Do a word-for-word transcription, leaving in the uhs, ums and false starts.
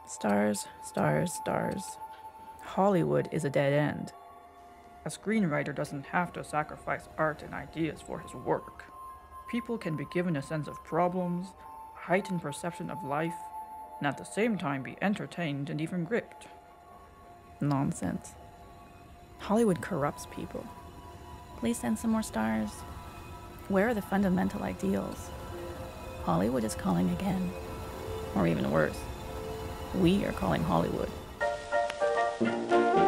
Stars, stars, stars. Hollywood is a dead end. A screenwriter doesn't have to sacrifice art and ideas for his work. People can be given a sense of problems, a heightened perception of life, and at the same time be entertained and even gripped. Nonsense. Hollywood corrupts people. Please send some more stars. Where are the fundamental ideals? Hollywood is calling again. Or even worse, we are calling Hollywood.